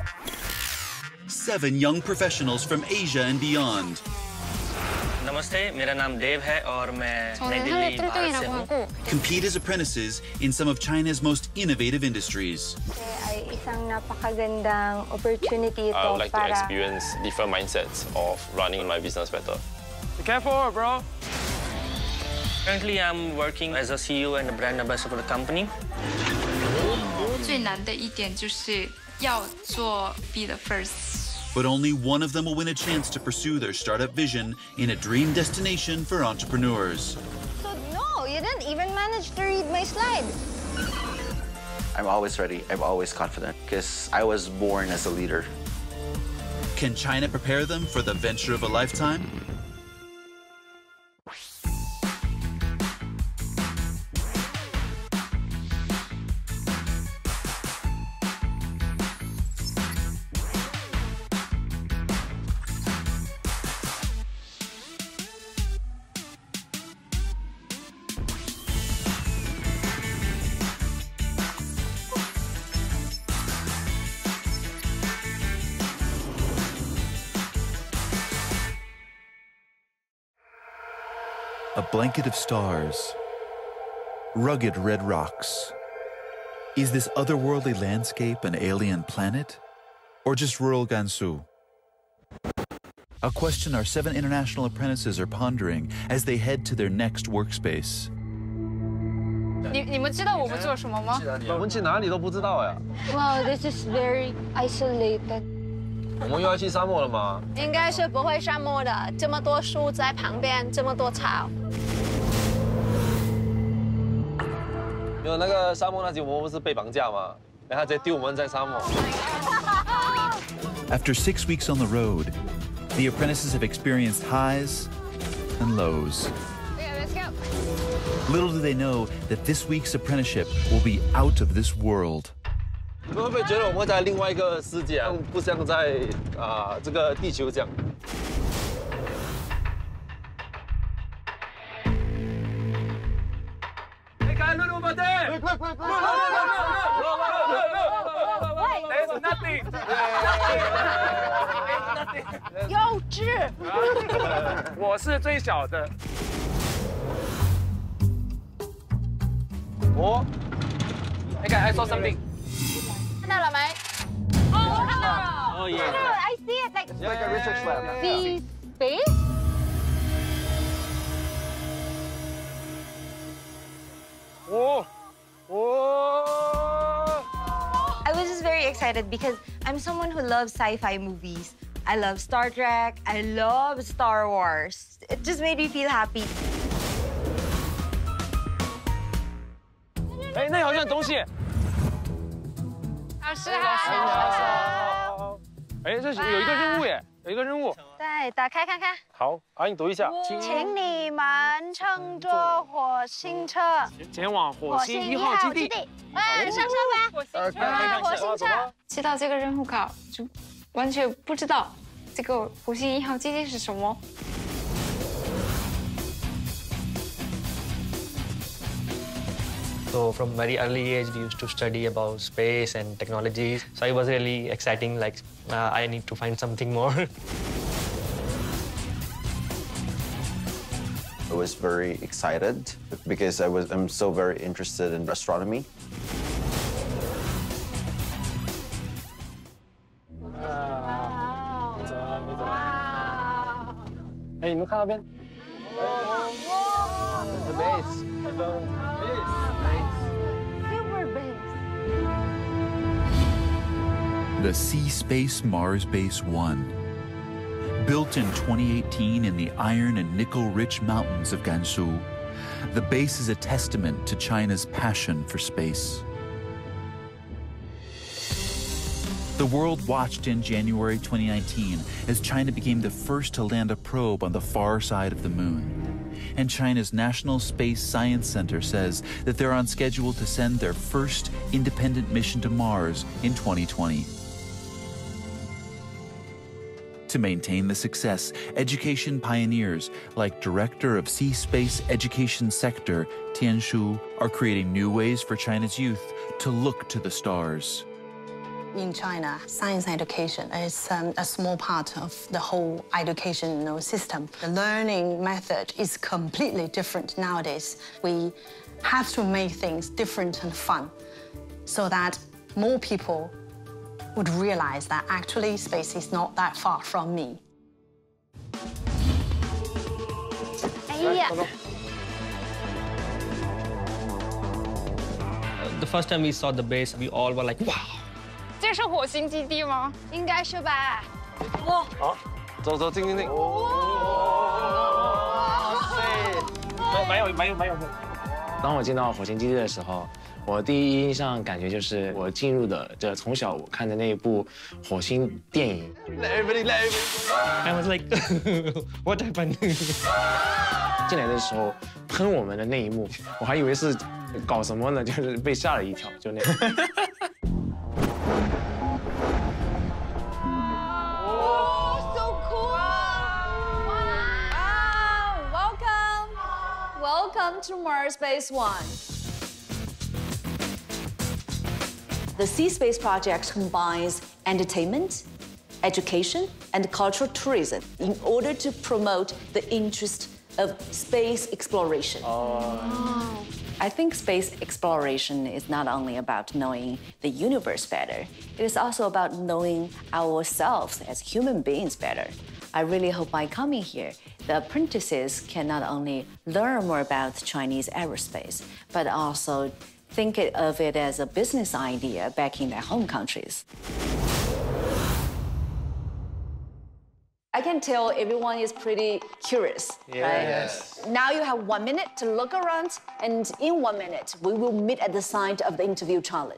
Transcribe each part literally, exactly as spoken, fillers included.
Seven young professionals from Asia and beyond. Namaste, मेरा नाम देव है और मैं नई दिल्ली भारत से हूँ. Compete as apprentices in some of China's most innovative industries. Ay isang napakagandang opportunity ito I would like para... to experience different mindsets of running my business better. Be careful, bro. Currently, I'm working as a C E O and a brand ambassador for the company. 最难的一点就是要做 be the first. But only one of them will win a chance to pursue their startup vision in a dream destination for entrepreneurs. So, no, you didn't even manage to read my slide. I'm always ready. I'm always confident because I was born as a leader. Can China prepare them for the venture of a lifetime? A blanket of stars, rugged red rocks. Is this otherworldly landscape an alien planet, or just rural Gansu? A question our seven international apprentices are pondering as they head to their next workspace. 你你们知道我们做什么吗？ 我们去哪里都不知道呀。 Wow, this is very isolated. 我们又要去沙漠了吗？ 应该是不会沙漠的，这么多树在旁边，这么多草。 没有那个沙漠那集，我们不是被绑架吗？然后直接丢我们在沙漠。 After six weeks on the road, the apprentices have experienced highs and lows. Okay, let's go. Little do they know that this week's apprenticeship will be out of this world. 你们会不会觉得我们会在另外一个世界，不像在啊这个地球这样？Hey guys, look over there! Look, look, look, look! There's nothing. There's nothing. 幼稚。 我是最小的。我。Hey guys, I saw something. 看到了没？哦，看到了。 Oh yeah. I see it like. It's like a research lab. See space. Oh. Oh. I was just very excited because I'm someone who loves sci-fi movies. I love Star Trek. I love Star Wars. It just made me feel happy. 哎，那好像东西。 老师好。 哎，这是有一个任务耶，有一个任务。 对，打开看看。 好，阿英读一下。 请你们乘坐火星车前往火星一号基地。 哎，上车吧。啊，火星车。 接到这个任务卡，就完全不知道这个火星一号基地是什么。 So from very early age, we used to study about space and technologies. So it was really exciting. Like uh, I need to find something more. I was very excited because I was I'm so very interested in astronomy. Wow. Wow. 哎，你们看那边。The base. The Sea Space Mars Base one. Built in twenty eighteen in the iron and nickel-rich mountains of Gansu, the base is a testament to China's passion for space. The world watched in January twenty nineteen as China became the first to land a probe on the far side of the moon. And China's National Space Science Center says that they're on schedule to send their first independent mission to Mars in twenty twenty. To maintain the success, education pioneers like Director of Sea Space Education Sector Tian Shu are creating new ways for China's youth to look to the stars. In China, science education is um, a small part of the whole educational system. The learning method is completely different nowadays. We have to make things different and fun so that more people would realize that actually space is not that far from me. The first time we saw the base, we all were like, wow. 这是火星基地吗？ 应该是吧。哇！ 好，走走进进进。哇塞！ 蛮有蛮有蛮有。当我进到火星基地的时候，我第一印象感觉就是我进入的这从小我看的那一部火星电影。 Everybody, everybody. I was like, what happened? 进来的时候喷我们的那一幕，我还以为是搞什么呢，就是被吓了一跳，就那样。 Welcome to Mars Base One. The Sea Space Project combines entertainment, education, and cultural tourism in order to promote the interest of space exploration. Oh. I think space exploration is not only about knowing the universe better, it is also about knowing ourselves as human beings better. I really hope by coming here, the apprentices can not only learn more about Chinese aerospace, but also think of it as a business idea back in their home countries. I can tell everyone is pretty curious, Yeah. right? Yes. Now you have one minute to look around, and in one minute, we will meet at the site of the interview challenge.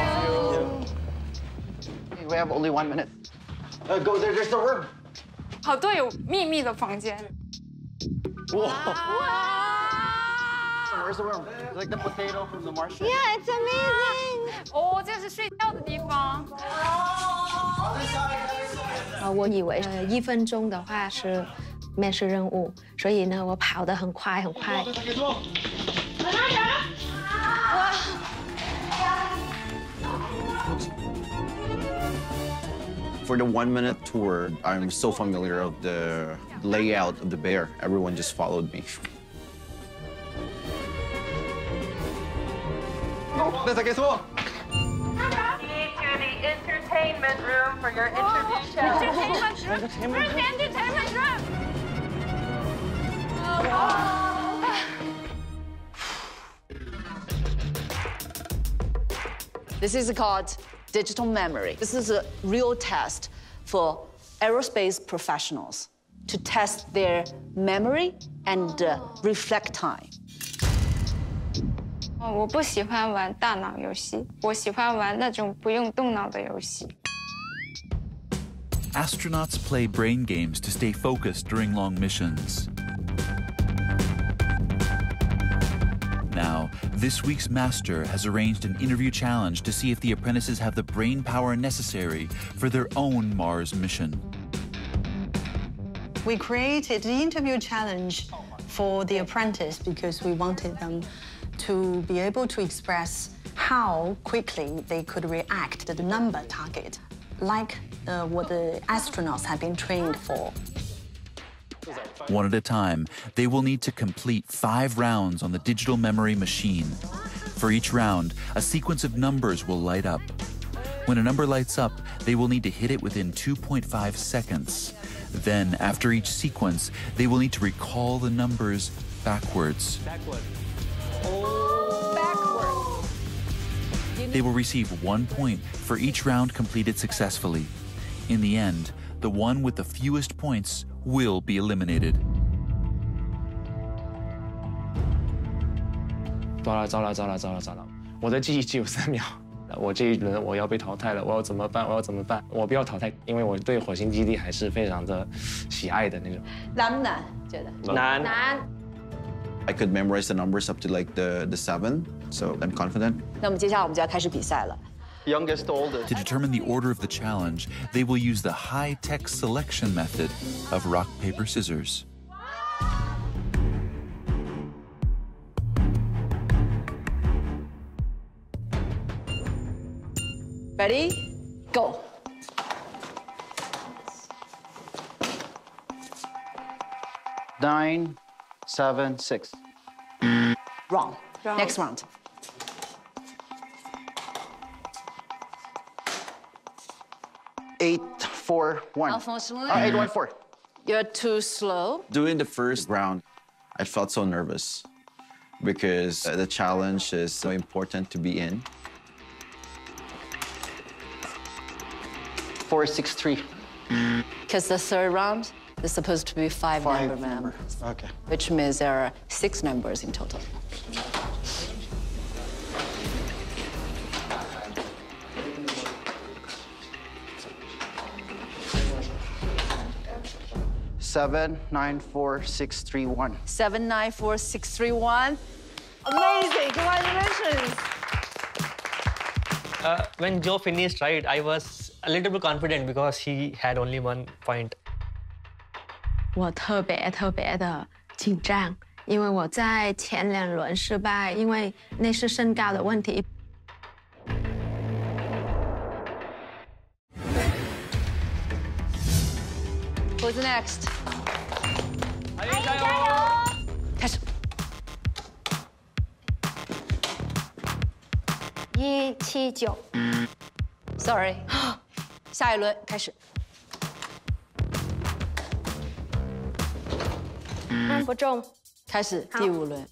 We have only one minute. Uh, go there, there's the room. 好多有秘密的房间。 哇！ Where's the room? Like the potato from the Martian. Yeah, it's amazing. 哦，这是睡觉的地方。 呃，我以为呃一分钟的话是面试任务，所以呢我跑得很快很快。 For the one-minute tour, I'm so familiar of the layout of the bear. Everyone just followed me. Let's get some. Need to the entertainment room for your interview challenge. Entertainment room. Where's the entertainment room? This is called digital memory. This is a real test for aerospace professionals to test their memory and uh, reflect time. 哦，我不喜欢玩大脑游戏，我喜欢玩那种不用动脑的游戏。 Astronauts play brain games to stay focused during long missions. Now, this week's master has arranged an interview challenge to see if the apprentices have the brain power necessary for their own Mars mission. We created the interview challenge for the apprentice because we wanted them to be able to express how quickly they could react to the number target, like uh, what the astronauts have been trained for. One at a time, they will need to complete five rounds on the digital memory machine. For each round, a sequence of numbers will light up. When a number lights up, they will need to hit it within two point five seconds. Then, after each sequence, they will need to recall the numbers backwards. Backward. Backwards. They will receive one point for each round completed successfully. In the end, the one with the fewest points will be eliminated. 糟了糟了糟了糟了糟了！我的记忆只有三秒，我这一轮我要被淘汰了，我要怎么办？我要怎么办？我不要淘汰，因为我对火星基地还是非常的喜爱的那种。 难不难？觉得难。 难。 I could memorize the numbers up to like the, the seven, so I'm confident. 那么接下来我们就要开始比赛了。 Youngest to oldest. To determine the order of the challenge, they will use the high-tech selection method of rock, paper, scissors. Ready? Go. Nine, seven, six. Wrong. Wrong. Next round. Eight, four, one. Unfortunately. Oh, eight, one, four. You're too slow. Doing the first round, I felt so nervous because the challenge is so important to be in. Four, six, three. Because the third round is supposed to be five, Five number number. members. Okay. Which means there are six numbers in total. Seven, nine, four, six, three, one. Seven, nine, four, six, three, one. Amazing! Congratulations! Uh, when Joe finished, right, I was a little bit confident because he had only one point. 我特别特别的紧张，因为我在前两轮失败，因为那是身高的问题。 Who's next? 加油加油！ 开始。 一七九。 Sorry. 下一轮开始。 嗯，不中。 开始第五轮。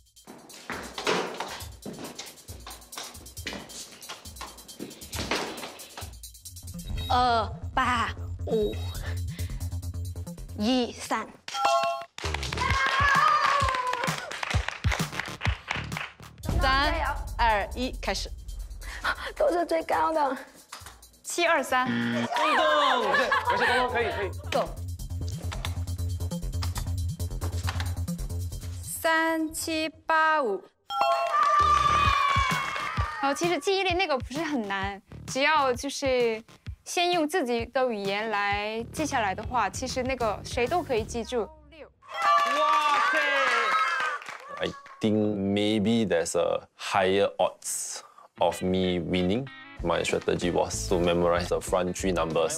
二八五一三。 三二一，开始。 都是最高的。 七二三。 运动，有些有些动作可以可以。 Go。 三七八五。哦，其实记忆力那个不是很难，只要就是先用自己的语言来记下来的话，其实那个谁都可以记住。六。 哇塞！ I think maybe there's a higher odds of me winning. My strategy was to memorize the front three numbers.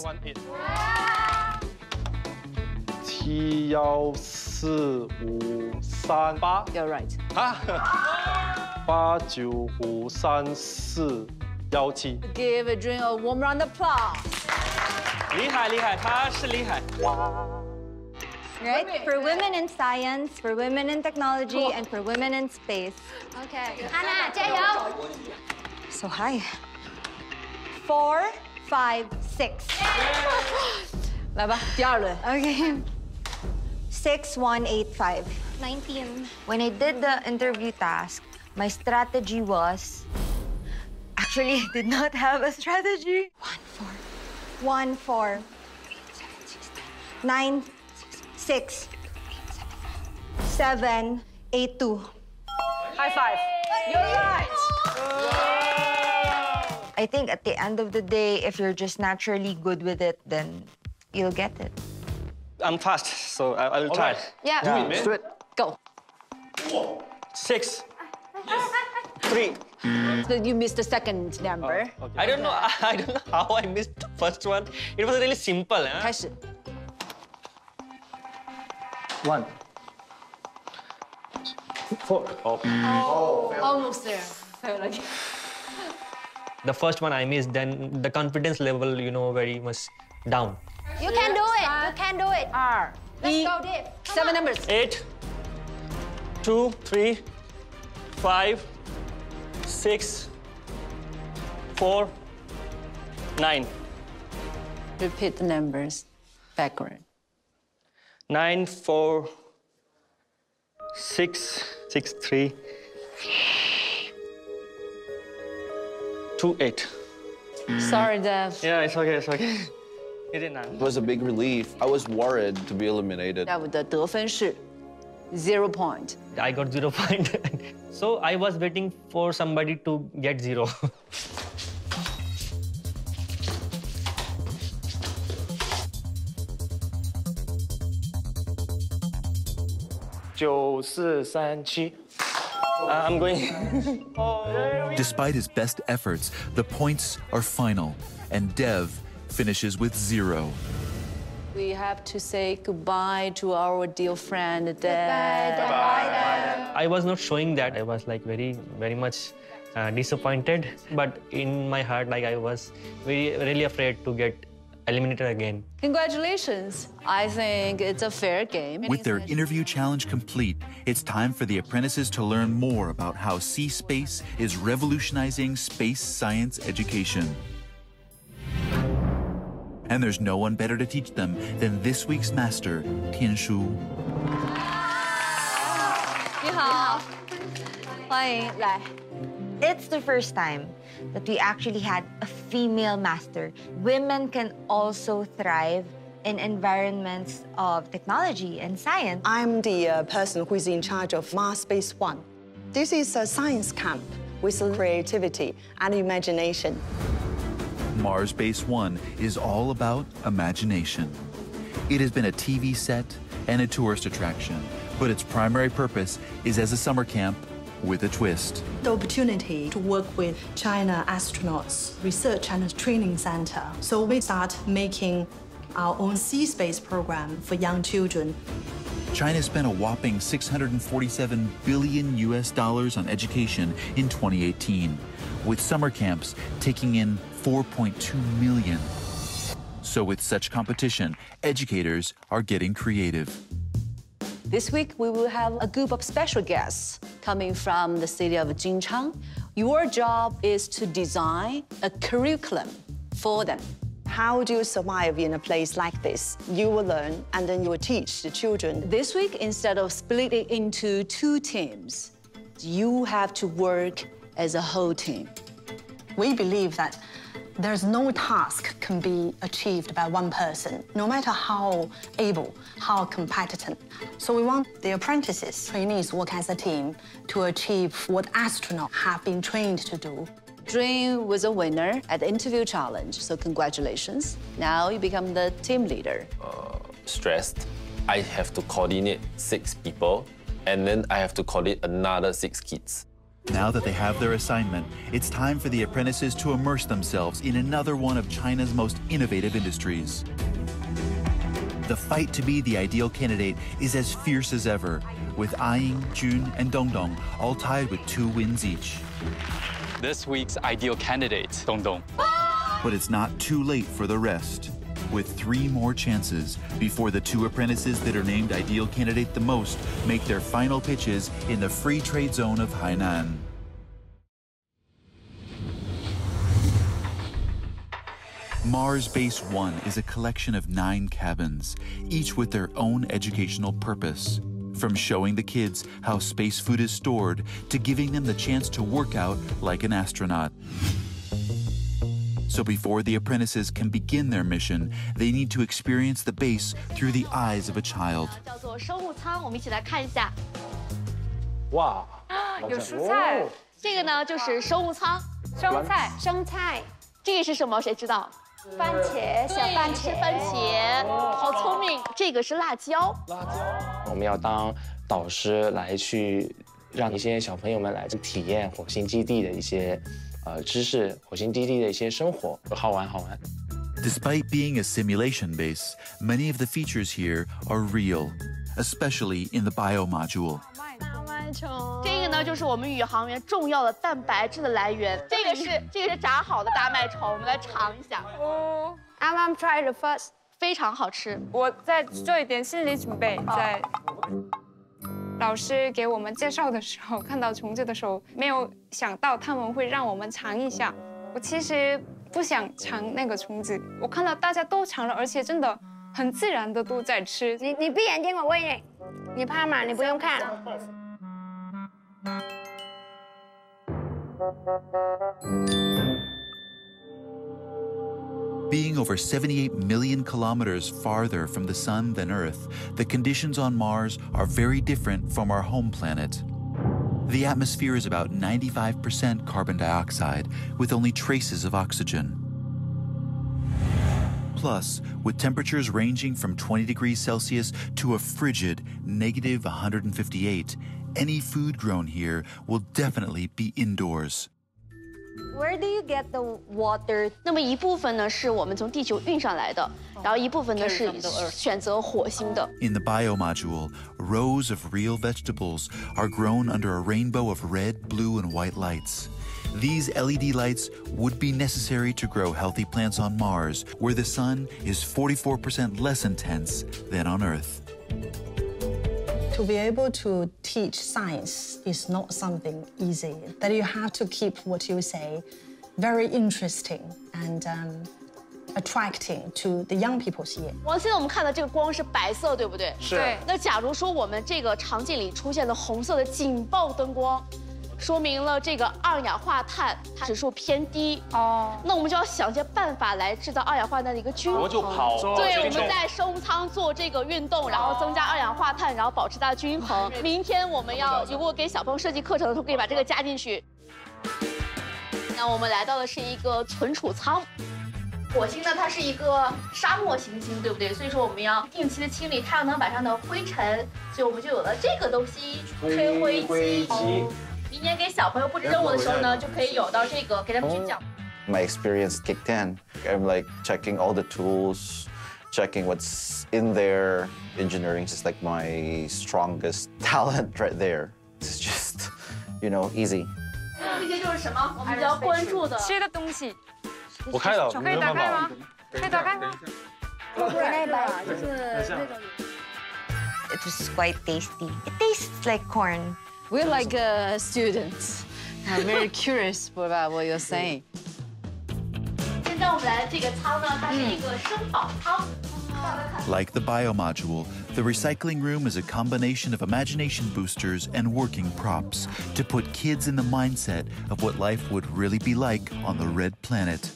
七幺四五三八。 You're right. 八九五三四幺七。 Give a dream a warm round of applause. 厉害厉害，他是厉害。 Right? For women in science, for women in technology, and for women in space. OK， 安娜加油！ So high. Four, five, six. 来吧，第二轮。 Okay. Six, one, eight, five. nineteen. When I did the interview task, my strategy was... Actually, I did not have a strategy. One, four. One, four. Nine, six. Seven, eight, two. High five. You're right. I think at the end of the day, if you're just naturally good with it, then you'll get it. I'm fast, so I, I will try. Yeah. Do it, man. Let's do it. Go. Six. Three. So you missed the second number. Oh, okay. I don't know. I don't know how I missed the first one. It was really simple. Huh? 开始。 One. Four. Oh. Oh, almost there. Failed again. The first one I missed, then the confidence level, you know, very much down. You can do it. You can do it. 二 Let's 一 go, Dave. Seven numbers. Eight, two, three, five, six, four, nine. Repeat the numbers backward. Nine, four, six, six, three, two, eight. Sorry, Dev. Yeah, it's okay, it's okay. It was a big relief. I was worried to be eliminated. Dev 的得分是 zero point. I got zero point. So I was waiting for somebody to get zero. 九四三七。 Uh, I'm going. Despite his best efforts, the points are final, and Dev finishes with zero. We have to say goodbye to our dear friend, Dad. Goodbye. I was not showing that. I was like very, very much uh, disappointed. But in my heart, like I was very, really afraid to get eliminated again. Congratulations. I think it's a fair game. With their interview challenge complete, it's time for the apprentices to learn more about how Sea Space is revolutionizing space science education. And there's no one better to teach them than this week's master, Tian Shu. 你好，欢迎来。It's the first time that we actually had a female master. Women can also thrive in environments of technology and science. I'm the uh, person who is in charge of Mars Base One. This is a science camp with creativity and imagination. Mars Base One is all about imagination. It has been a T V set and a tourist attraction, but its primary purpose is as a summer camp with a twist. The opportunity to work with China astronauts research and training center. So we start making our own sea space program for young children. China spent a whopping six hundred forty-seven billion U S dollars on education in twenty eighteen, with summer camps taking in four point two million. So with such competition, educators are getting creative. This week, we will have a group of special guests coming from the city of Jinchang. Your job is to design a curriculum for them. How do you survive in a place like this? You will learn, and then you will teach the children. This week, instead of splitting into two teams, you have to work as a whole team. We believe that there's no task can be achieved by one person, no matter how able, how competent. So we want the apprentices, trainees work as a team to achieve what astronauts have been trained to do. Dream was a winner at the interview challenge, so congratulations. Now you become the team leader. Uh, stressed. I have to coordinate six people, and then I have to coordinate another six kids. Now that they have their assignment, it's time for the apprentices to immerse themselves in another one of China's most innovative industries. The fight to be the ideal candidate is as fierce as ever, with Aying, Jun, and Dongdong all tied with two wins each. This week's ideal candidate, Dongdong. But it's not too late for the rest, with three more chances before the two apprentices that are named ideal candidate the most make their final pitches in the free trade zone of Hainan. Mars Base One is a collection of nine cabins, each with their own educational purpose. From showing the kids how space food is stored to giving them the chance to work out like an astronaut. So before the apprentices can begin their mission, they need to experience the base through the eyes of a child. 叫做生物舱，我们一起来看一下。 哇， 有蔬菜， 这个呢就是生物舱， 生菜， 生菜。这个是什么？谁知道？ 番茄，小番茄， 是番茄，好聪明。这个是辣椒。 辣椒。我们要当导师来去让一些小朋友们来体验火星基地的一些。 呃，知识火星基地的一些生活，好玩好玩。 Despite being a simulation base, many of the features here are real, especially in the bio module. 大麦虫，这个呢就是我们宇航员重要的蛋白质的来源。这个是这个是炸好的大麦虫，我们来尝一下。 哦 ，I'm try the first， 非常好吃。 我再做一点心理准备，在。 老师给我们介绍的时候，看到虫子的时候，没有想到他们会让我们尝一下。我其实不想尝那个虫子，我看到大家都尝了，而且真的很自然的都在吃。 你你闭眼睛，我喂你。你怕吗？你不用看。 Being over seventy-eight million kilometers farther from the sun than Earth, the conditions on Mars are very different from our home planet. The atmosphere is about ninety-five percent carbon dioxide, with only traces of oxygen. Plus, with temperatures ranging from twenty degrees Celsius to a frigid negative one hundred fifty-eight, any food grown here will definitely be indoors. Where do you get the water? 那么一部分呢是我们从地球运上来的，然后一部分呢是选择火星的。 In the biomodule, rows of real vegetables are grown under a rainbow of red, blue, and white lights. These L E D lights would be necessary to grow healthy plants on Mars, where the sun is forty-four percent less intense than on Earth. To be able to teach science is not something easy. That you have to keep what you say very interesting and um, attracting to the young people's ear. 王，现在我们看到这个光是白色，对不对？ 是。对。 那假如说我们这个场景里出现了红色的警报灯光，说明了这个二氧化碳它指数偏低哦，那我们就要想些办法来制造二氧化碳的一个均衡。 我就跑。 对，我们在商务舱做这个运动，然后增加二氧化碳，然后保持它的均衡。明天我们要如果给小朋友设计课程的时候，可以把这个加进去。那我们来到的是一个存储舱。火星呢，它是一个沙漠行星，对不对？所以说我们要定期的清理太阳能板上的灰尘，所以我们就有了这个东西——吹灰机。明年给小朋友布置任务的时候呢，就可以有到这个，给他们去讲。 My experience kicked in. I'm like checking all the tools, checking what's in there. Engineering is like my strongest talent right there. It's just, you know, easy. 这些就是什么？我们比较关注的吃的东西。 我开了， 可以打开吗？可以打开吗？ 那个就是那种。It was quite tasty. It tastes like corn. We're like uh, students. I'm very curious about what you're saying. 现在我们来的这个舱呢，它是一个生宝舱。 Like the biomodule, the recycling room is a combination of imagination boosters and working props to put kids in the mindset of what life would really be like on the red planet.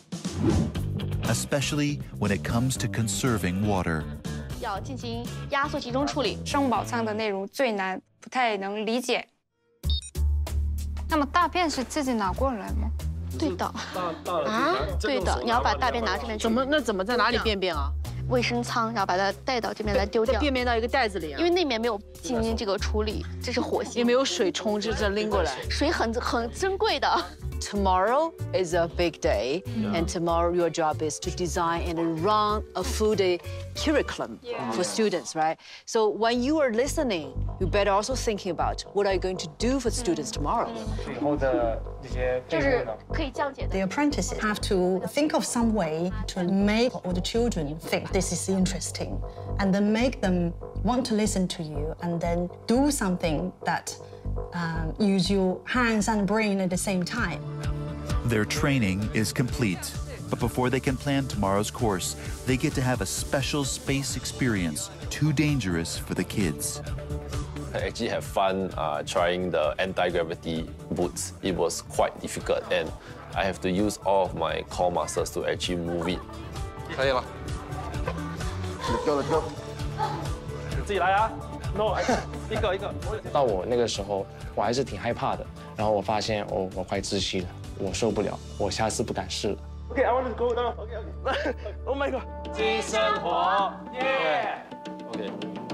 Especially when it comes to conserving water. 要进行压缩集中处理。 生物宝仓的内容最难，不太能理解。那么大便是自己拿过来吗？ 对的。啊？对的，你要把大便拿这边去。 怎么？那怎么在哪里便便啊？ 卫生舱，然后把它带到这边来丢掉， 便便到一个袋子里、啊， 因为那边没有进行这个处理，这是火星， 也没有水冲，就这拎过来。 水很很珍贵的。 Tomorrow is a big day, yeah. and tomorrow your job is to design and run a full day curriculum yeah. for students, right? So when you are listening, you better also thinking about what are you going to do for students tomorrow. 以后的这些就是可以降解的。 The apprentices have to think of some way to make all the children think this is interesting, and then make them want to listen to you, and then do something that um, use your hands and brain at the same time. Their training is complete, but before they can plan tomorrow's course, they get to have a special space experience too dangerous for the kids. I actually have fun uh, trying the anti-gravity boots. It was quite difficult, and I have to use all of my core muscles to actually move it. 可以了。Let's go, let's go. 你自己来啊 ！No， 一个一个。 到我那个时候，我还是挺害怕的。然后我发现，哦，我快窒息了，我受不了，我下次不敢试了。 Okay, I want to go now. Okay, okay. Oh my god. 新生活，耶 Okay.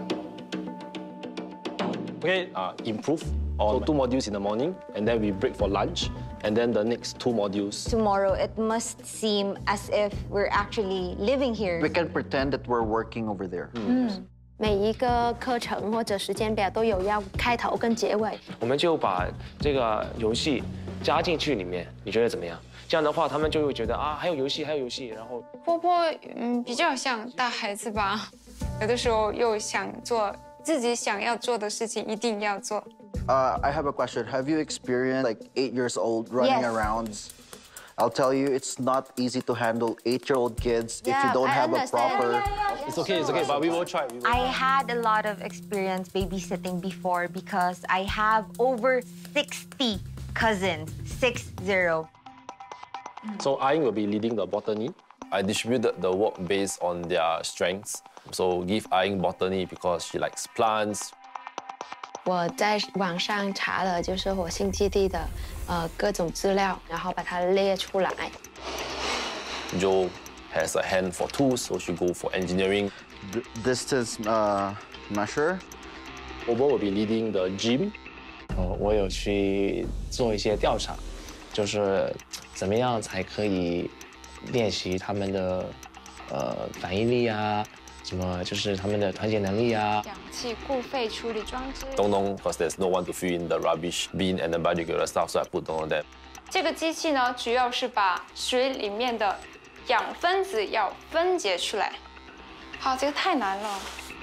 Okay, uh, improve. So two modules in the morning, and then we break for lunch, and then the next two modules. Tomorrow, it must seem as if we're actually living here. We can pretend that we're working over there. 嗯，每一个课程或者时间表都有要开头跟结尾。 我们就把这个游戏加进去里面，你觉得怎么样？这样的话，他们就会觉得啊，还有游戏，还有游戏，然后。 波波，嗯，比较像大孩子吧，有的时候又想做自己想要做的事情，一定要做。 Uh, I have a question. Have you experienced like eight years old running yes. around? I'll tell you, it's not easy to handle eight-year-old kids yeah, if you don't I have understand. a proper. Yeah, yeah, yeah, it's okay, it's okay, but we will try. We will I try. had a lot of experience babysitting before because I have over sixty cousins, six zero. So Aing will be leading the botany. I distributed the work based on their strengths. So give Aing botany because she likes plants. 我在网上查了就是火星基地的呃各种资料，然后把它列出来。 Joe has a hand for tools, so she go for engineering. Distance uh, measure. Bobo will be leading the gym. 哦，我有去做一些调查， 就是怎么样才可以练习他们的呃反应力啊，什么就是他们的团结能力啊。 氧气固肺处理装置。 东东 ，cause there's no one to fill in the rubbish bin and the biodegradable stuff, so I put Dong on that. 这个机器呢，主要是把水里面的氧分子要分解出来。好，这个太难了。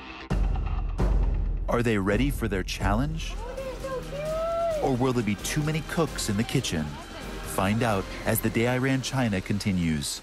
Are they ready for their challenge? Or will there be too many cooks in the kitchen? Find out as The Day I Ran China continues.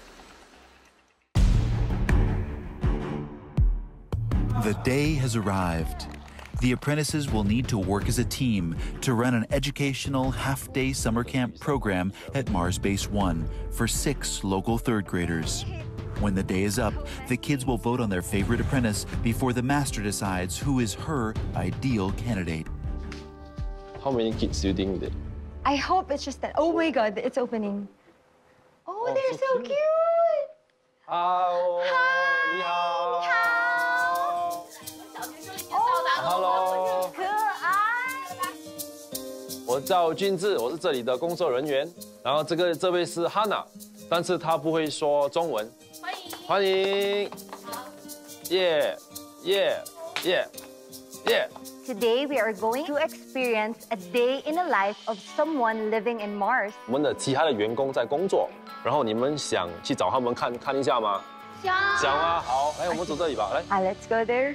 The day has arrived. The apprentices will need to work as a team to run an educational half-day summer camp program at Mars Base one for six local third graders. When the day is up, the kids will vote on their favorite apprentice before the master decides who is her ideal candidate. How many kids do you think that? I hope it's just that. Oh my God, it's opening. Oh, oh they're so, so cute. Hello. Hi. 你好。Hello. 可爱。 我叫俊志，我是这里的工作人员。然后这个这位是 Hannah， 但是她不会说中文。欢迎。欢迎。耶耶耶耶。 Today we are going to experience a day in the life of someone living in Mars. 我们的其他的员工在工作，然后你们想去找他们看看一下吗？ 想。 想啊，好，来，我们走这里吧，来。 Ah, let's go there.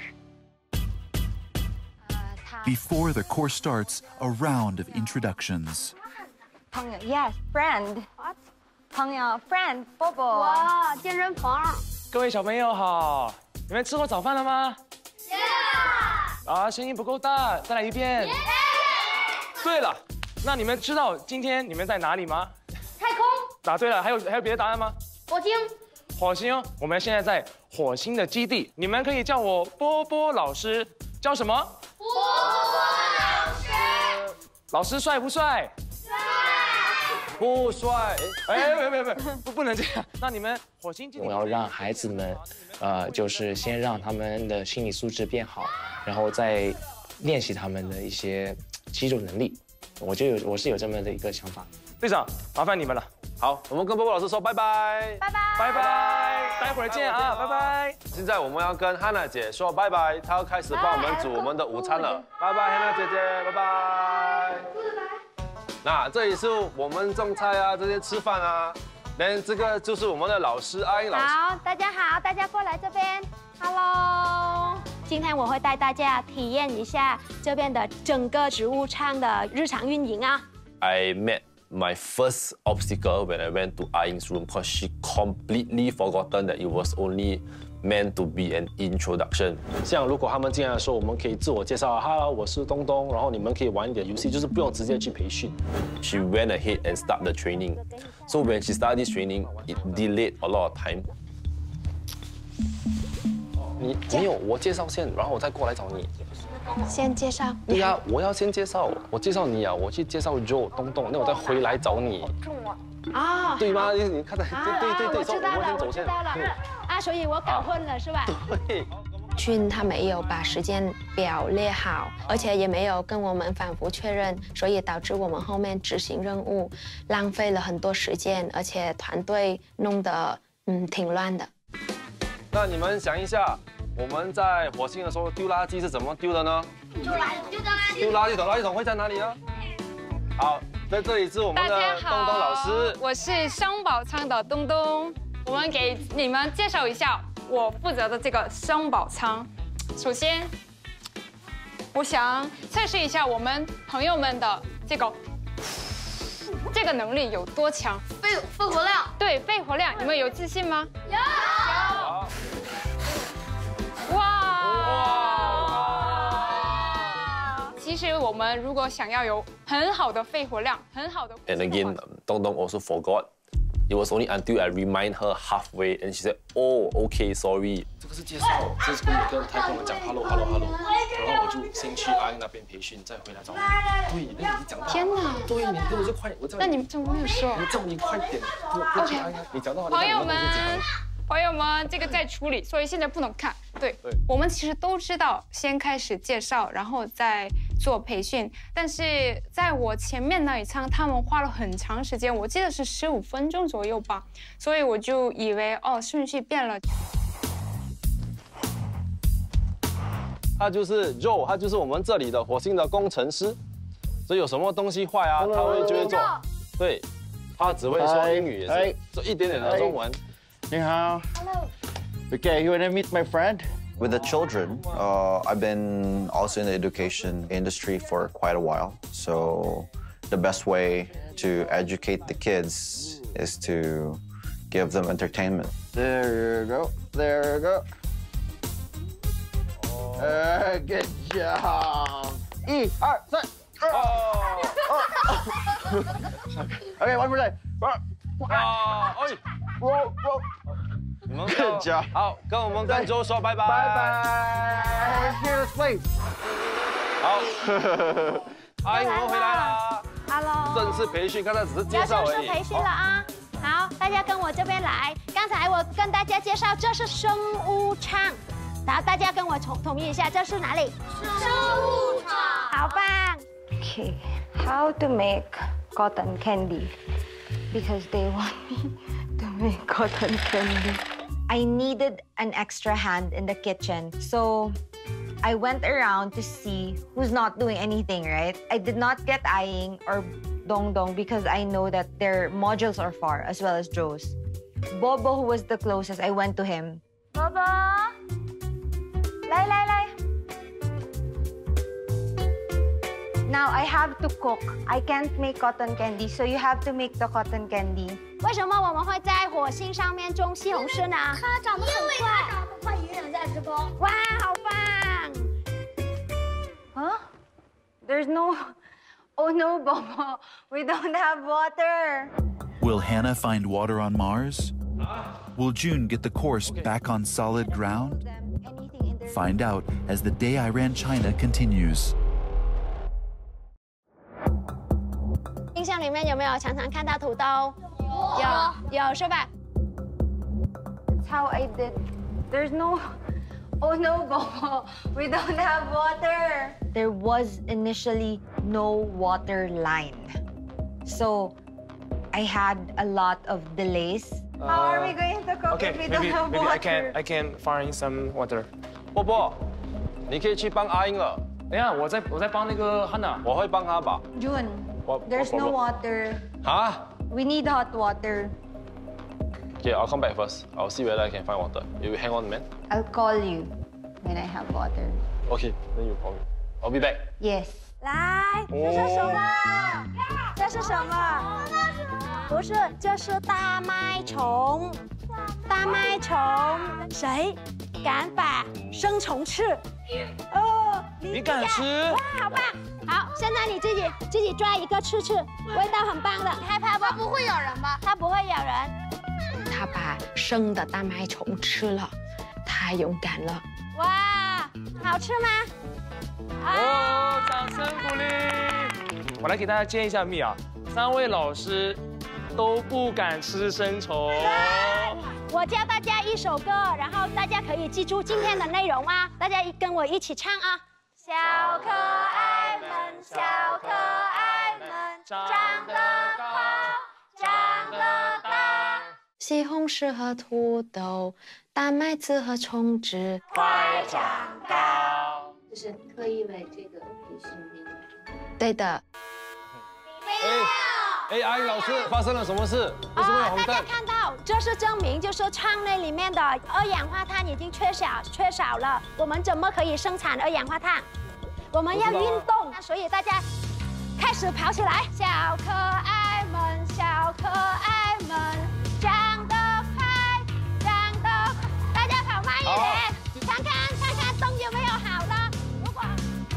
Before the course starts, a round of introductions. 朋友 Yes, friend. What? 朋友 friend, Bobo. 哇，健身房。 各位小朋友好，你们吃过早饭了吗？ 啊，声音不够大，再来一遍。对了，那你们知道今天你们在哪里吗？ 太空。 答对了，还有还有别的答案吗？ 火星。 火星，我们现在在火星的基地，你们可以叫我波波老师，叫什么？波波老师。老师帅不帅？帅。不帅。哎，没有没有没有，不不能这样。那你们火星基地，我要让孩子们，呃，就是先让他们的心理素质变好。 然后再练习他们的一些肌肉能力，我就有我是有这么的一个想法。队长，麻烦你们了。 好，我们跟波波老师说拜拜， 拜拜， 拜拜，待会儿见啊，拜拜。 现在我们要跟 Hannah 姐说拜拜，她要开始帮我们煮我们的午餐了。拜拜 ，Hannah 姐姐，拜拜。那这里是我们种菜啊，这些吃饭啊，连这个就是我们的老师阿英老师。 好，大家好，大家过来这边 ，Hello。 今天我会带大家体验一下这边的整个植物场的日常运营啊。 I met my first obstacle when I went to Ah Ying's room because she completely forgotten that it was only meant to be an introduction. 像如果他们进来的时候，我们可以自我介绍 ，Hello， 我是东东，然后你们可以玩一点游戏，就是不用直接去培训。 She went ahead and started the training. So when she started this training, it delayed a lot of time. 你没有，我介绍先，然后我再过来找你。 先介绍。 对呀，我要先介绍，我介绍你啊，我去介绍 Joe 东东，那我再回来找你。 啊， 对吗？你你看看，对对对， 我知道了，我知道了。啊，所以我搞混了是吧？ 对。 俊他没有把时间表列好，而且也没有跟我们反复确认，所以导致我们后面执行任务浪费了很多时间，而且团队弄得嗯挺乱的。 那你们想一下，我们在火星的时候丢垃圾是怎么丢的呢？ 丢垃圾，丢垃圾。 丢垃圾桶，垃圾桶会在哪里呢？好，在这里是我们的东东老师。 我是生宝仓的东东。我们给你们介绍一下我负责的这个生宝仓。首先，我想测试一下我们朋友们的这个这个能力有多强。 肺肺活量。对， 肺活量，你们有自信吗？有。有。 哇！其实我们如果想要有很好的肺活量，很好的。 And again, Dong Dong also forgot. It was only until I remind her halfway, and she said, "Oh, okay, sorry." 这个是介绍，这是跟跟他跟我讲 hello hello hello， 然后我就先去阿英那边培训，再回来找你。对，那你讲到。 天哪！ 对，你跟我就快，我叫你。 那你们怎么没有说？ 我叫你快点，过去阿英，你讲到。 朋友们。 朋友们，这个在处理，所以现在不能看。对，我们其实都知道，先开始介绍，然后再做培训，但是在我前面那一场，他们花了很长时间，我记得是十五分钟左右吧，所以我就以为哦顺序变了。 他就是 Joe， 他就是我们这里的火星的工程师，所以有什么东西坏啊，他会就会做。对，他只会说英语，也是说一点点的中文。 你好。Hello. Okay, you wanna meet my friend? With the children, uh, I've been also in the education industry for quite a while. So the best way to educate the kids is to give them entertainment. There you go. There you go. Uh, good job. 一二三。Okay, one more time. 啊，哎 ，roll roll。 你们 Good job. 好，跟我们跟 Joe 说拜拜。 拜拜。Here's place. 好，阿姨，我们回来了。 Hello。 正式培训，刚才只是介绍而已。 要正式培训了啊！好，大家跟我这边来。刚才我跟大家介绍，这是生物场。 然后大家跟我统统一一下，这是哪里？生物场。好棒。 Okay, how to make cotton candy? Because they want me to make cotton candy. I needed an extra hand in the kitchen, so I went around to see who's not doing anything, right? I did not get Aing or Dong Dong because I know that their modules are far, as well as Joe's. Bobo, who was the closest, I went to him. Bobo! 来来来 Now I have to cook. I can't make cotton candy, so you have to make the cotton candy. 为什么我们会在火星上面种西红柿呢？它长得很快，因为它长得快，营养价值高。哇，好棒！ Huh? There's no... Oh no, Bobo. We don't have water. Will Hannah find water on Mars? Will June get the course back on solid ground? Find out as The Day I Ran China continues. 冰箱里面有没有常常看到土豆？有，有是吧？ That's how I did. There's no... Oh no, Bobo. We don't have water. There was initially no water line. So I had a lot of delays. Uh, How are we going to cook okay, if we maybe, don't have maybe water? I can I can find some water. 波波，你可以去帮阿英了。 等一下，我在我在帮那个汉娜。 我会帮他吧。 June, there's no water. 啊 We need hot water. Okay, I'll come back first. I'll see whether I can find water. You hang on, man. I'll call you when I have water. Okay, then you call me. I'll be back. Yes. 来，这是什么？这是什么？不是，这是大麦虫。大麦虫，谁敢把生虫吃？哦， 你敢吃？ 哇，好棒！好，现在你自己自己抓一个吃吃，味道很棒的。你害怕不？它不会咬人吗？它不会咬人。 他把生的大麦虫吃了，太勇敢了。 哇，好吃吗？ 哦，掌声鼓励！我来给大家揭一下密啊，三位老师都不敢吃生虫。 我教大家一首歌，然后大家可以记住今天的内容啊，大家跟我一起唱啊。小可爱们，小可爱们，长得好，长得大。 西红柿和土豆，大麦子和虫子， 快长高。 就是特意为这个培训命名。 对的。 哎，阿英老师，发生了什么事？为什么有红灯？ 大家看到，这是证明，就是舱内里面的二氧化碳已经缺少缺少了。我们怎么可以生产二氧化碳？我们要运动，所以大家开始跑起来。小可爱们，小可爱们，长得快，长得快，大家跑慢一点，看看看看灯有没有好的。如果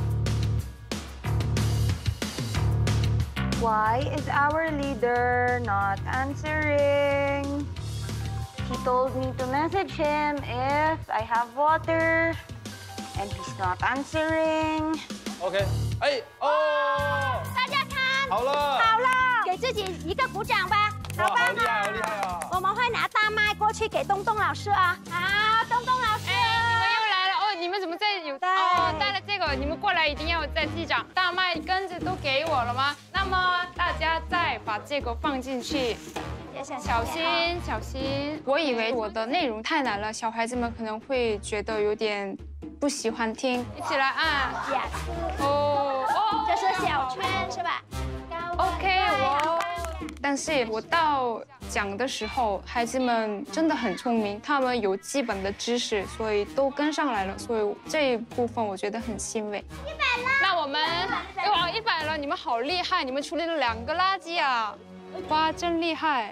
Why is our leader not answering? He told me to message him if I have water, and he's not answering. OK， 哎哦， 大家看， 好了， 好了，给自己一个鼓掌吧，好棒啊！ 好厉害，好厉害啊！ 我们会拿大麦过去给东东老师啊。好，东东老师， 哎，你们又来了哦！你们怎么在有哦带了这个？ 个，你们过来一定要再记账。大麦根子都给我了吗？那么大家再把这个放进去。 小心，小心！我以为我的内容太难了，小孩子们可能会觉得有点不喜欢听。一起来按。哦哦， 这是小圈是吧 ？OK， 我。但是我到讲的时候，孩子们真的很聪明，他们有基本的知识，所以都跟上来了。所以这一部分我觉得很欣慰。一百了。那我们哇，一百了！你们好厉害，你们处理了两个垃圾啊！哇，真厉害！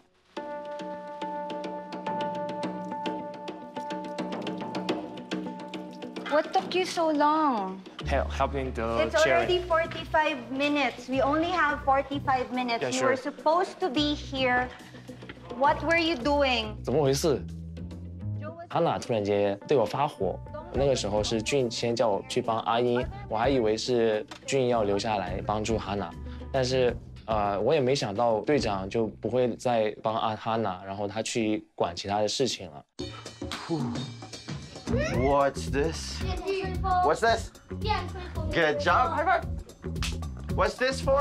What took you so long? Help, helping the It's already forty-five minutes. We only have forty-five minutes. Yeah, you sure. were supposed to be here. What were you doing? 怎么回事？哈娜突然间对我发火，那个时候是俊先叫我去帮阿英，我还以为是俊要留下来帮助哈娜，但是呃，我也没想到队长就不会再帮阿哈娜，然后他去管其他的事情了。 What's this? What's this? Good job. High five. What's this for?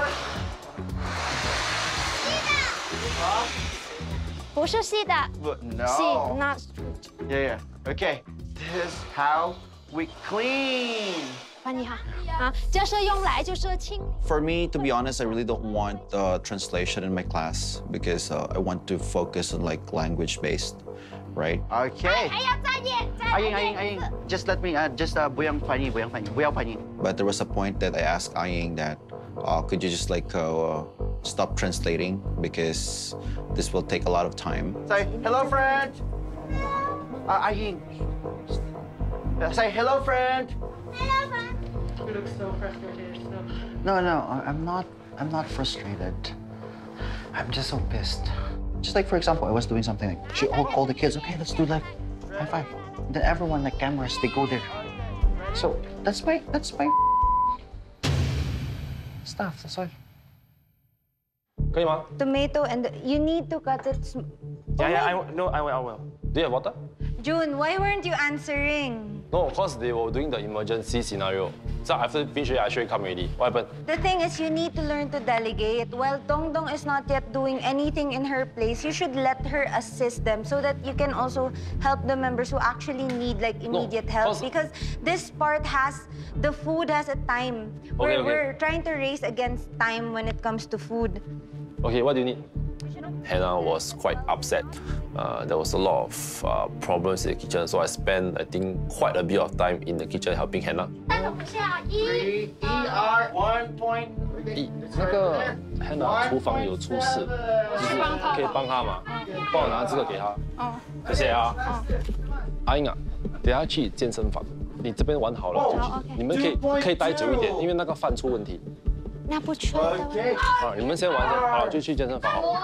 不是细的。 No. 细 not. Yeah, yeah. Okay. This is how we clean. 翻译哈啊，这是用来就是清。 For me, to be honest, I really don't want uh, translation in my class because uh, I want to focus on like language-based, right? Okay. 还要再念，再阿英阿英阿英 ，just let me uh, just uh, 不用翻译不用翻译不要翻译。 But there was a point that I asked Aying that, uh, could you just like uh, stop translating because this will take a lot of time. Say hello, friend. Uh, 阿英 say hello, friend. Hello, friend. You look so frustrated. So. No, no, I- I'm not. I'm not frustrated. I'm just so pissed. Just like for example, I was doing something like she all called the kids. Okay, let's do like high five. Then everyone like cameras, they go there. So that's my that's my stuff. That's why. 可以吗 Tomato and you need to cut it. sm- Yeah, yeah, I will. No, I will, I will. Do you have water? June, why weren't you answering? No, because they were doing the emergency scenario. So after finish it, I should come already. What happened? The thing is, you need to learn to delegate. While Dongdong is not yet doing anything in her place, you should let her assist them so that you can also help the members who actually need like immediate help. cause- Because this part has, the food has a time. We're, Okay, okay. we're trying to race against time when it comes to food. Okay, what do you need? Hannah was quite upset. Uh, there was a lot of uh, problems in the kitchen, so I spent, I think, quite a bit of time in the kitchen helping Hannah. 三个不是啊，一、 E R one point. 一那个 Hannah 厨房有出事，就是可以帮她吗？帮我拿这个给她。 哦， 谢谢啊。阿英啊，等下去健身房，你这边玩好了就去，你们可以可以待久一点，因为那个饭出问题。 那不缺的。 啊，你们先玩着，好了就去健身房好。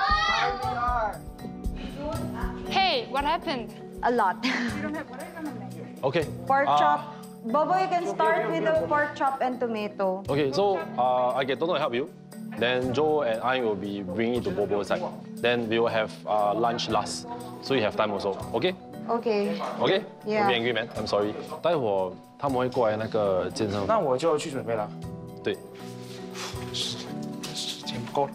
Hey, what happened? A lot. Okay. Pork uh, chop. Bobo, you can start with the pork chop and tomato. Okay, so uh, I get Dono to help you. Then Joe and I will be bringing it to Bobo's side. Then we will have uh, lunch last, so you have time also. Okay? Okay. Okay? Yeah. Don't be angry, man. I'm sorry. 待会儿他们会过来那个健身房。 那我就去准备了。 对。 时间不够了。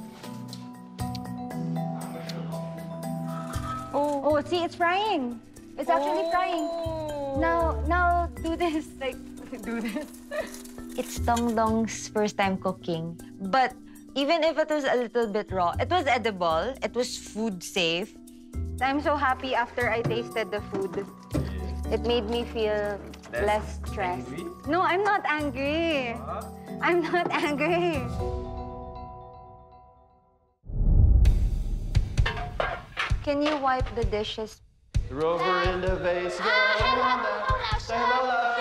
Oh, oh, see, it's frying. It's actually frying. Now, now do this, like, do this. It's Dongdong's first time cooking, but even if it was a little bit raw, it was edible. It was food safe. I'm so happy after I tasted the food. It made me feel less stressed. No, I'm not angry. I'm not angry. Can you wipe the dishes? Rover in the vase. Go. Say hello, love.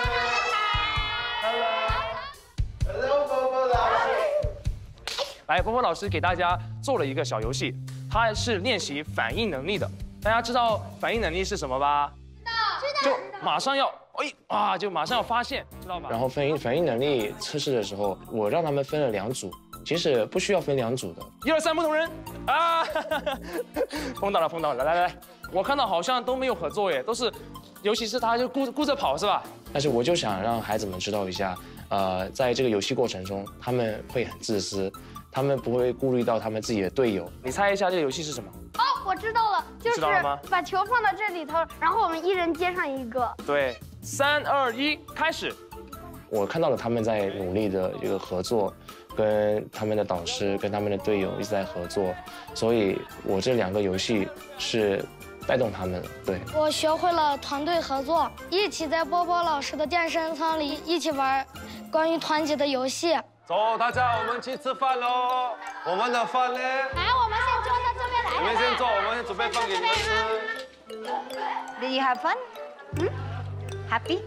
Hello. Hello, Bobo 老师。 来，波波老师给大家做了一个小游戏，它是练习反应能力的。大家知道反应能力是什么吧？知道。就马上要，哎啊，就马上要发现，知道吧？然后反应反应能力测试的时候，我让他们分了两组，其实不需要分两组的。一二三，不同人啊！碰到了，碰到了，来来来，我看到好像都没有合作耶，都是，尤其是他就顾顾着跑是吧？但是我就想让孩子们知道一下， 呃，在这个游戏过程中，他们会很自私，他们不会顾虑到他们自己的队友。你猜一下这个游戏是什么？ 哦，我知道了，就是把球放到这里头，然后我们一人接上一个。 对，三二一，开始。我看到了他们在努力的一个合作，跟他们的导师、跟他们的队友一直在合作，所以我这两个游戏是带动他们的。对， 我学会了团队合作，一起在波波老师的健身舱里一起玩关于团结的游戏。 走，大家，我们去吃饭喽！我们的饭呢？ 来，我们先坐到这边来。 你们先坐，我们先准备饭给你们吃。 Did you have fun? Hmm? Happy?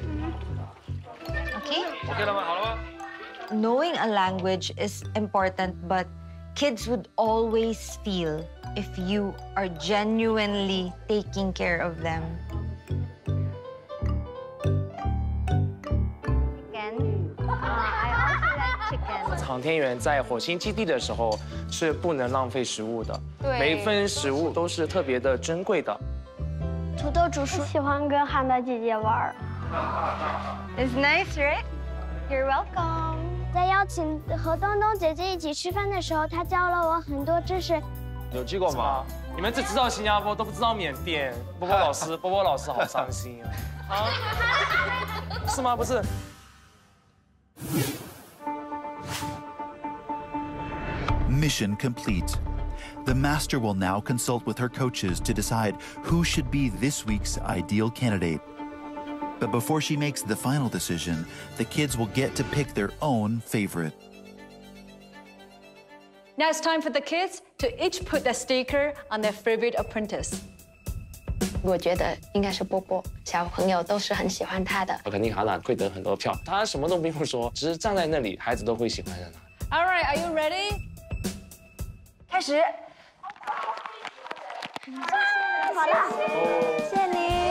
Okay. OK 了吗？好了吗？ Knowing a language is important, but kids would always feel if you are genuinely taking care of them. Chicken. Uh, I also like chicken. 航天员在火星基地的时候是不能浪费食物的， 对， 每一份食物都是特别的珍贵的。 土豆煮熟，喜欢跟汉娜姐姐玩。 It's nice, right? You're welcome. 在邀请和东东姐姐一起吃饭的时候，她教了我很多知识。 有去过吗？ 你们只知道新加坡，都不知道缅甸。波波老师，波波老师好伤心啊！啊？是吗？不是。 Mission complete. The master will now consult with her coaches to decide who should be this week's ideal candidate. But before she makes the final decision, the kids will get to pick their own favorite. Now it's time for the kids to each put their sticker on their favorite apprentice. 我觉得应该是波波，小朋友都是很喜欢他的。 肯定哈娜会得很多票，他什么都不用说，只是站在那里，孩子都会喜欢上他。 All right, are you ready? 开始。 好了，谢谢你。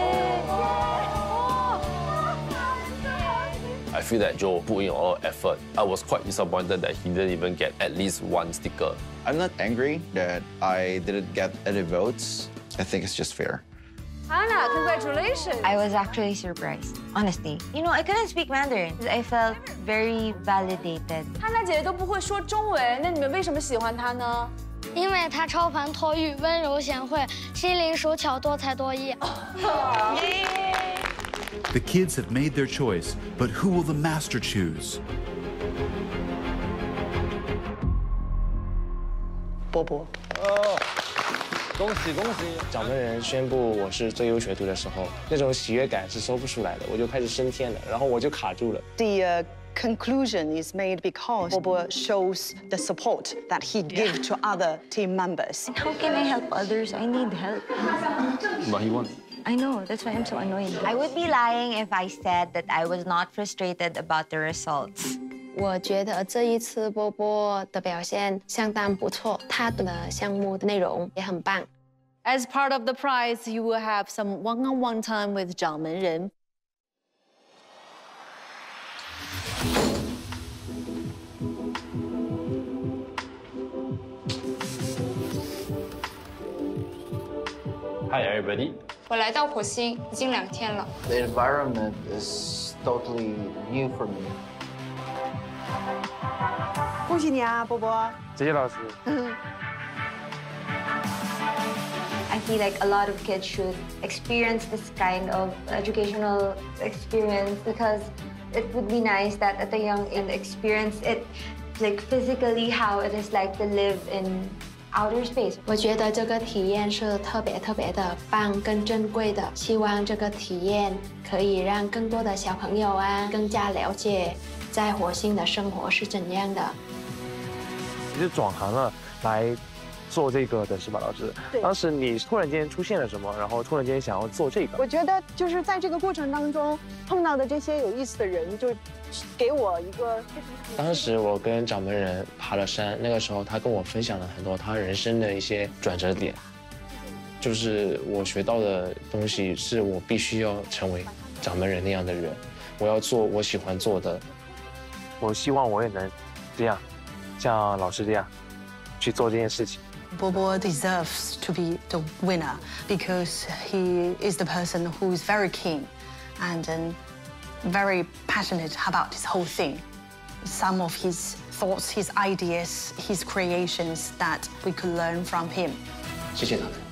I feel that Joe put in a lot of effort. I was quite disappointed that he didn't even get at least one sticker. I'm not angry that I didn't get any votes. I think it's just fair. Hannah, congratulations. I was actually surprised, honestly. You know, I couldn't speak Mandarin. I felt very validated. 汉娜姐姐都不会说中文，那你们为什么喜欢她呢？ 因为她超凡脱育、温柔贤惠、心灵手巧、多才多艺。 The kids have made their choice, but who will the master choose? 波波。 哦，恭喜恭喜！ 掌门人宣布我是最优学徒的时候，那种喜悦感是说不出来的，我就开始升天了，然后我就卡住了。 The uh, conclusion is made because Bobo shows the support that he gives to other team members. How can I help others? I need help. But he won. I know, that's why I'm so annoyed. I would be lying if I said that I was not frustrated about the results. 我觉得这一次波波的表现相当不错，他的项目的内容也很棒。 As part of the prize, you will have some one-on-one time with 掌门人。 Hi everybody. 我来到火星已经两天了。 The environment is totally new for me. 恭喜你啊，波波！ 谢谢老师。 I feel like a lot of kids should experience this kind of educational experience because it would be nice that at a young age experience it like physically how it is like to live in outer space. 我觉得这个体验是特别特别的棒、更珍贵的。希望这个体验可以让更多的小朋友啊更加了解在火星的生活是怎样的。 你是转行了来做这个的是吧，老师？ 对。 当时你突然间出现了什么，然后突然间想要做这个？ 我觉得就是在这个过程当中碰到的这些有意思的人，就给我一个。 当时我跟掌门人爬了山，那个时候他跟我分享了很多他人生的一些转折点，就是我学到的东西是我必须要成为掌门人那样的人，我要做我喜欢做的。我希望我也能这样，像老师这样去做这件事情。 Bobo deserves to be the winner because he is the person who is very keen and um, very passionate about this whole thing. Some of his thoughts, his ideas, his creations that we could learn from him. 谢谢大家。